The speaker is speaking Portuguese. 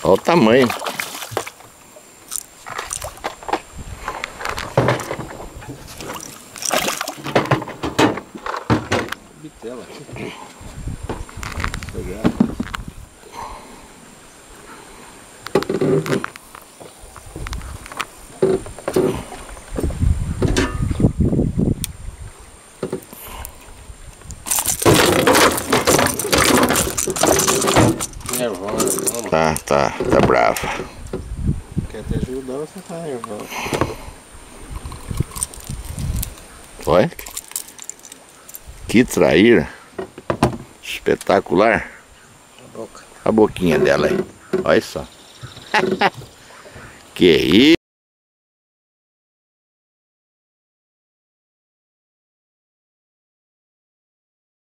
Olha o tamanho. Bitela aqui. Nervosa, Tá brava. quer te ajudar, você tá nervosa. Olha. Que traíra. Espetacular. A boca. A boquinha dela aí. Olha só. Que isso.